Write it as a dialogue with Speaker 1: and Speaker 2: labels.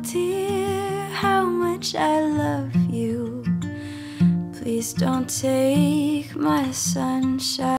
Speaker 1: dear, how much I love you. Please don't take my sunshine.